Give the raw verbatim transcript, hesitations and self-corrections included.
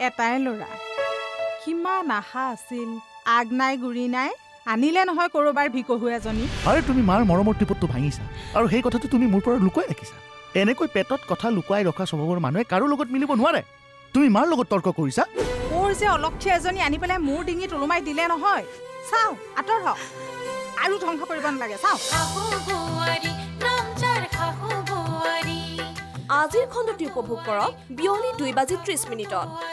এটাই ল'ৰা কিমান আশা আছিল আগ নাই গুৰি নাই আনিলে নহয় কৰবাৰ ভিকহু এজনী আৰে তুমি মাৰ মৰমৰ টিপতটো ভাঙিছা আৰু সেই কথাটো তুমি মোৰ পৰা লুকুৱাই ৰাখিছা এনেকৈ পেটত কথা লুকুৱাই ৰখা স্বভাৱৰ মানুহে কাৰো লগত মিলিব নোৱাৰে তুমি মাৰ লগত তৰ্ক কৰিছা মোৰ যে অলক্ষী এজনী আনি পেলাই মোৰ ডিঙিত ওলমাই দিলে নহয় চাও আঁতৰ হওক আৰু ধ্বংস কৰিব নালাগে চাও আজিৰ খণ্ডটি উপভোগ কৰক বিয়লি দুই বাজি ত্ৰিশ মিনিটত।